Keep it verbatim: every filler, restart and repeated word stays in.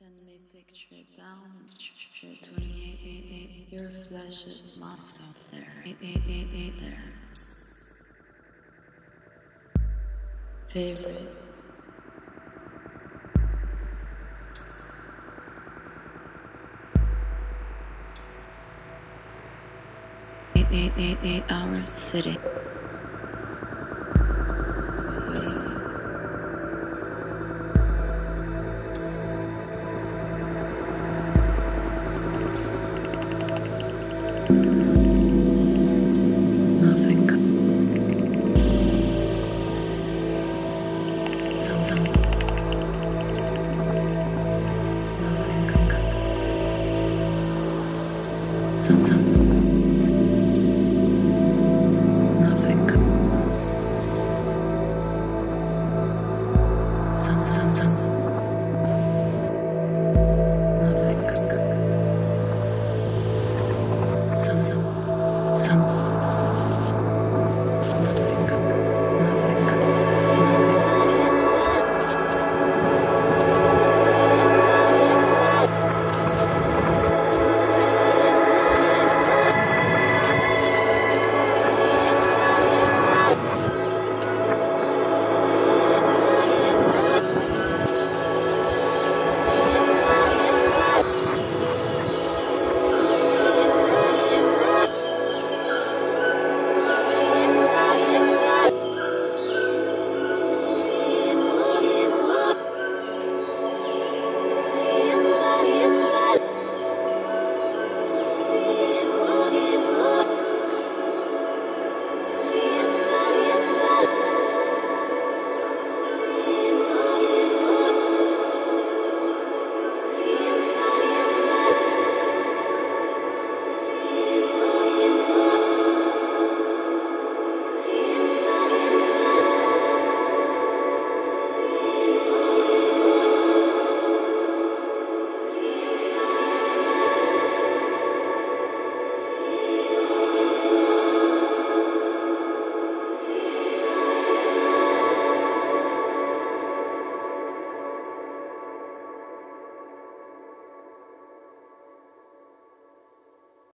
Send me pictures down in pictures twenty-eight, eight, eight. Your flesh is moss out there. eight, eight, eight, eight there. Favorite. Eight, eight, eight, eight hours sitting. Nothing. So, so. Nothing. So, so.